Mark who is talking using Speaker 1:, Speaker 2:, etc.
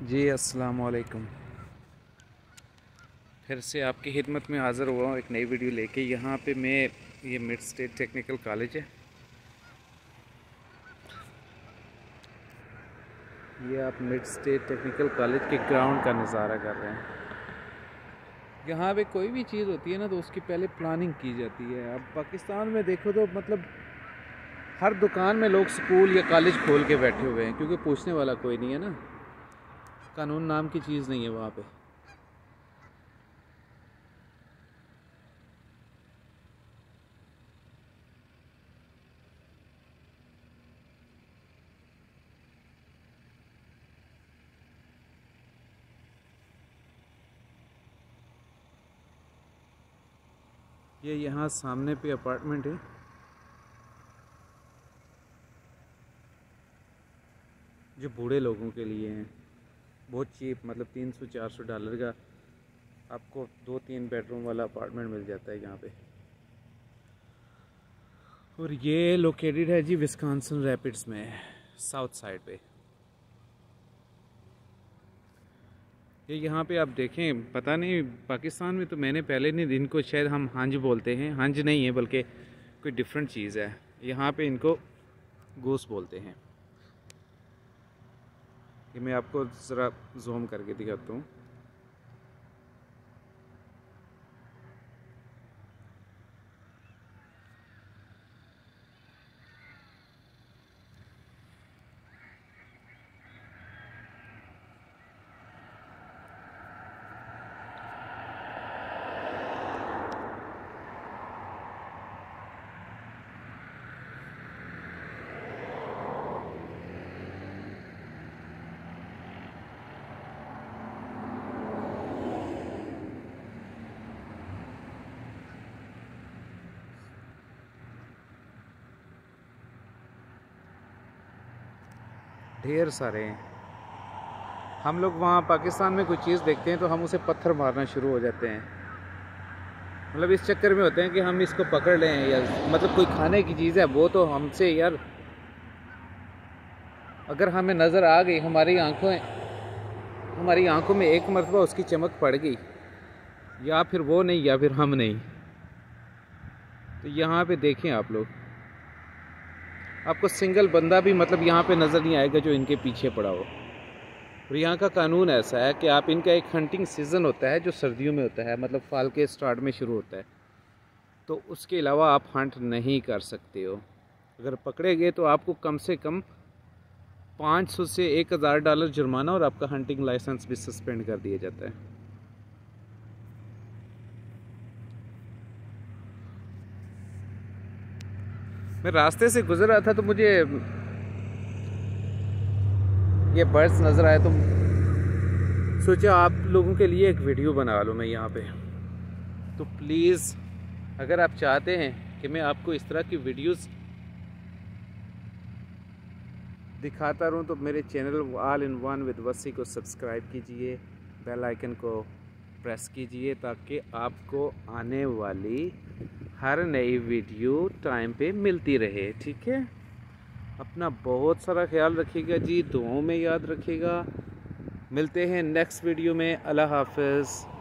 Speaker 1: जी अस्सलाम वालेकुम। फिर से आपकी खिदमत में हाज़िर हुआ हूँ एक नई वीडियो लेके। यहाँ पे मैं ये मिड स्टेट टेक्निकल कॉलेज है, ये आप मिड स्टेट टेक्निकल कॉलेज के ग्राउंड का नज़ारा कर रहे हैं। यहाँ पे कोई भी चीज़ होती है ना तो उसकी पहले प्लानिंग की जाती है। अब पाकिस्तान में देखो तो मतलब हर दुकान में लोग स्कूल या कॉलेज खोल के बैठे हुए हैं, क्योंकि पूछने वाला कोई नहीं है ना, कानून नाम की चीज़ नहीं है वहाँ पे। ये यहाँ सामने पे अपार्टमेंट है, जो बूढ़े लोगों के लिए हैं। बहुत चीप, मतलब $300-400 का आपको 2-3 बेडरूम वाला अपार्टमेंट मिल जाता है यहाँ पे। और ये लोकेटेड है जी विस्कॉन्सिन रैपिड्स में, साउथ साइड पे। ये यहाँ पे आप देखें, पता नहीं पाकिस्तान में तो मैंने पहले नहीं, इनको शायद हम हंज बोलते हैं, हंज नहीं है बल्कि कोई डिफरेंट चीज़ है। यहाँ पे इनको गूस बोलते हैं। ये मैं आपको ज़रा जूम करके दिखाता हूँ। ढेर सारे हैं। हम लोग वहाँ पाकिस्तान में कोई चीज़ देखते हैं तो हम उसे पत्थर मारना शुरू हो जाते हैं। मतलब इस चक्कर में होते हैं कि हम इसको पकड़ लें, या मतलब कोई खाने की चीज़ है वो तो हमसे यार, अगर हमें नज़र आ गई, हमारी आंखों में एक मरतबा उसकी चमक पड़ गई, या फिर वो नहीं या फिर हम नहीं, तो यहाँ पे देखें आप लोग, आपको सिंगल बंदा भी मतलब यहाँ पे नज़र नहीं आएगा जो इनके पीछे पड़ा हो। और यहाँ का कानून ऐसा है कि आप, इनका एक हंटिंग सीज़न होता है जो सर्दियों में होता है, मतलब फाल के स्टार्ट में शुरू होता है, तो उसके अलावा आप हंट नहीं कर सकते हो। अगर पकड़े गए तो आपको कम से कम 500 से $1000 जुर्माना और आपका हंटिंग लाइसेंस भी सस्पेंड कर दिया जाता है। मैं रास्ते से गुजर रहा था तो मुझे ये बर्ड्स नज़र आए, तो सोचा आप लोगों के लिए एक वीडियो बना लूँ मैं यहाँ पे। तो प्लीज़ अगर आप चाहते हैं कि मैं आपको इस तरह की वीडियोस दिखाता रहूँ तो मेरे channel all in one with Wasi को सब्सक्राइब कीजिए, बेल आइकन को प्रेस कीजिए, ताकि आपको आने वाली हर नई वीडियो टाइम पे मिलती रहे। ठीक है, अपना बहुत सारा ख्याल रखिएगा जी, दुआओं में याद रखिएगा। मिलते हैं नेक्स्ट वीडियो में। अल्लाह हाफ़िज़।